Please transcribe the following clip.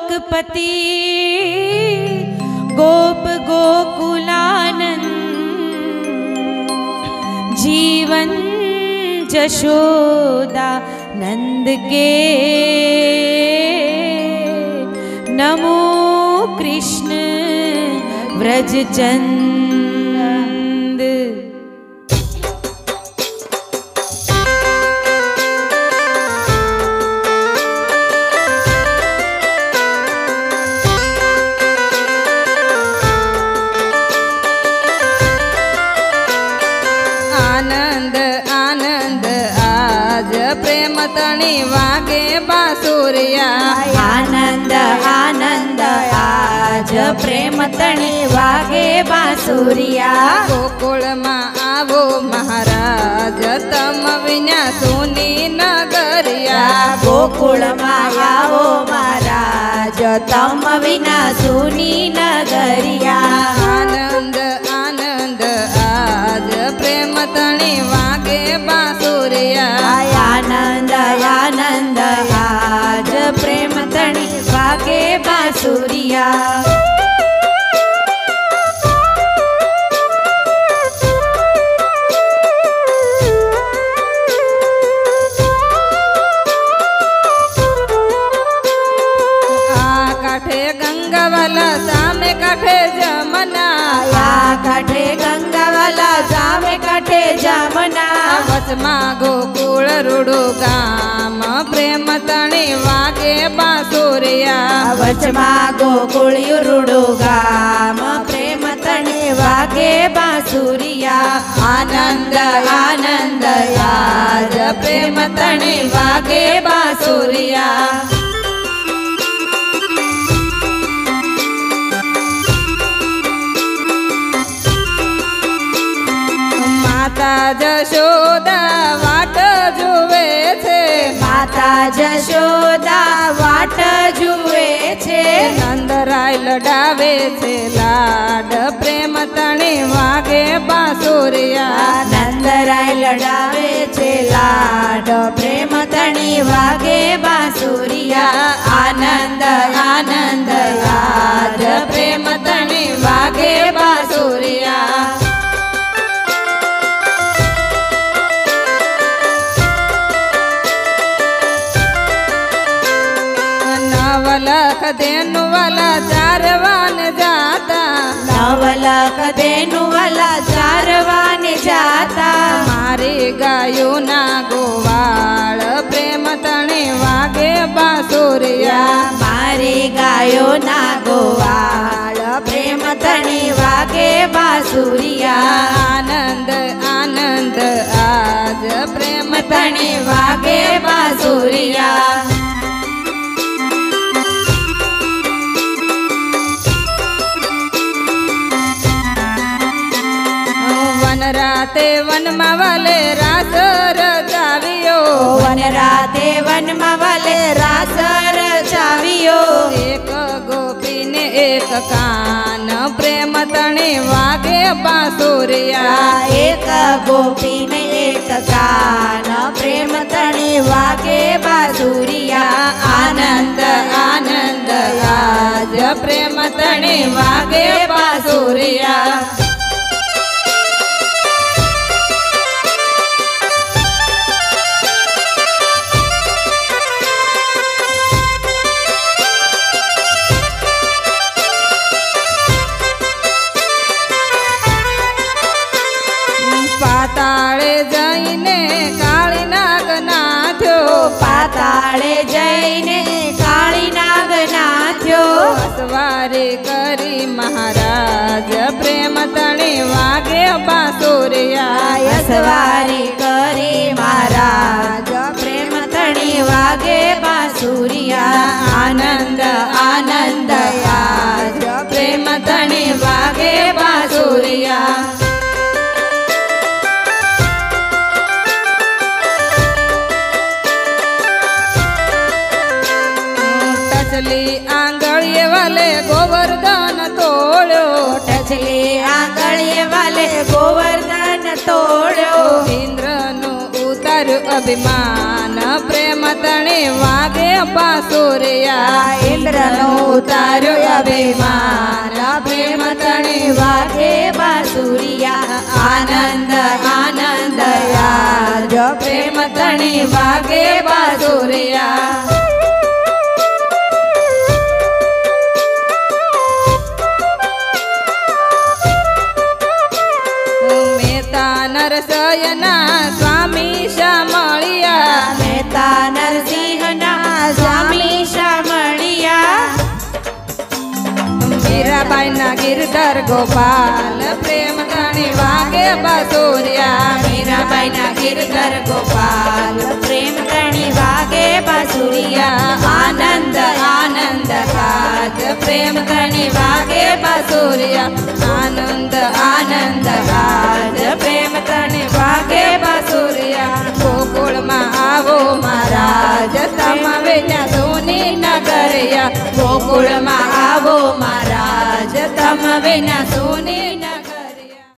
गोलोकपति गोप गोकुलानंद जीवन जशोदा नंद के नमो कृष्ण व्रजचंद। आनंद आनंद आज प्रेम तणी वागे बांसुरिया। आनंद आनंद आज प्रेम तणी वागे बांसुरिया। गोकुल में आवो महाराज तम विना सुनी नगरिया। गोकुल में आवो महाराज तम विना सुनी नगरिया। आनंद आनंद आज प्रेम तणी वागे बांसुरिया। आनंद आनंद आज प्रेम तणी वागे बांसुरिया। काठे गंगावाला सामे काठे जमुना। काठे गंगावाला सामे काठे जमुना। वचमा गोकुल रुडो गाम प्रेम तणी वागे बांसुरिया। वचमा गोकुल रुडो गाम प्रेम तणी वागे बांसुरिया। आनंद आनंद आज प्रेम तणी वागे बांसुरिया। माता जशोदा वाट जुवे छे। माता जशोदा वाट जुवे छे। नंदराय लडावे छे लाड प्रेम तणी वागे बांसुरिया। नंदराय लडावे छे लाड प्रेम तणी वागे बांसुरिया। आनंद आनंद आज प्रेम तणी वागे बांसुरिया। नवलख देनु वाला चारवान जाता। नवलख देनु वाला चारवान जाता। मारी गायो ना गोवाळ प्रेम तणी वागे बांसुरिया। मारी गायो ना गोवाळ प्रेम तणी वागे बांसुरिया। आनंद आनंद आज प्रेम तणी वागे बांसुरिया। वन राते वन वाले रास रचावियो। वन राते वन वाले रास रचावियो। एक गोपी ने एक कान प्रेम तणी वागे बांसुरिया। एक गोपी ने एक कान प्रेम तणी वागे बांसुरिया। आनंद आनंद आज प्रेम तणी वागे बांसुरिया। पाताळे जईने काळी नाग नाथ्यो। पाताळे जईने काळी नाग नाथ्यो। सवारी करी महाराज प्रेम तणी वागे बांसुरिया। सवारी करी महाराज प्रेम तणी वागे बांसुरिया। आनंद आनंद आज प्रेम तणी वागे बांसुरिया। टचली आंगळीए वाले गोवर्धन तोड़ो। टचली आंगळीए वाले गोवर्धन तोड़ो। इंद्र नु उतार्यो अभिमान प्रेम તણી વાગે બાંસુરિયા ઇન્દ્રનું ઉતાર્યું અભિમાન પ્રેમ તણી વાગે બાંસુરિયા આનંદ આનંદ આજ પ્રેમ તણી વાગે બાંસુરિયા નરસયના સ્વામી શામળિયા મહેતા નરસિંહના સ્વામી શામળિયા મીરાબાઈના ગિરધર ગોપાલ પ્રેમ તણી વાગે બાંસુરિયા મીરાબાઈના ગિરધર ગોપાલ પ્રેમ તણી વાગે બાંસુરિયા આનંદ આનંદ આજ પ્રેમ તણી વાગે બાંસુરિયા આનંદ આનંદ આજ પ્રેમ તણી વાગે બાંસુરિયા ગોકુળમાં આવો મહારાજ તમે વેચ્યા સોની નગરિયા ગોકુળમાં આવો મહારાજ તમ વિના સોની નગર